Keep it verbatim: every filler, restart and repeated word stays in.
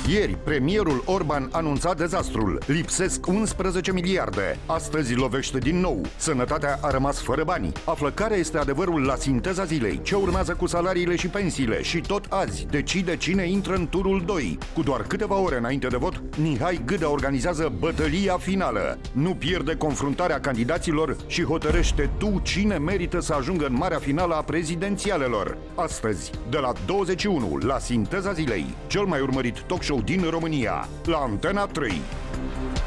Ieri, premierul Orban anunța dezastrul. Lipsesc unsprezece miliarde. Astăzi lovește din nou. Sănătatea a rămas fără bani. Află care este adevărul la sinteza zilei, ce urmează cu salariile și pensiile și tot azi decide cine intră în turul doi. Cu doar câteva ore înainte de vot, Mihai Gâdă organizează bătălia finală. Nu pierde confruntarea candidaților și hotărăște tu cine merită să ajungă în marea finală a prezidențialelor. Astăzi, de la douăzeci și unu, la Sinteza zilei, cel mai urmărit talk show din România, la Antena trei.